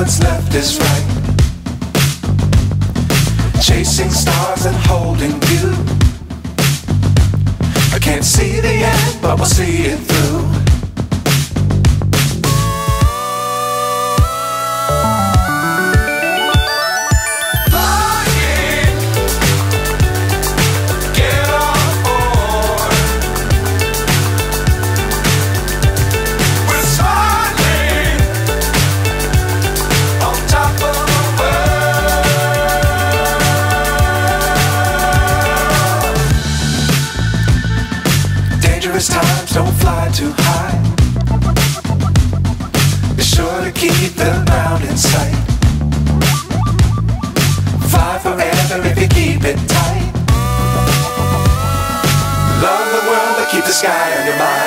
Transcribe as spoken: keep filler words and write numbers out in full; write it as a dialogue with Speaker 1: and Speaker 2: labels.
Speaker 1: what's left is right. Chasing stars and holding you. I can't see the end, but we'll see it through. Dangerous times, don't fly too high. Be sure to keep the ground in sight. Fly forever if you keep it tight. Love the world, but keep the sky on your mind.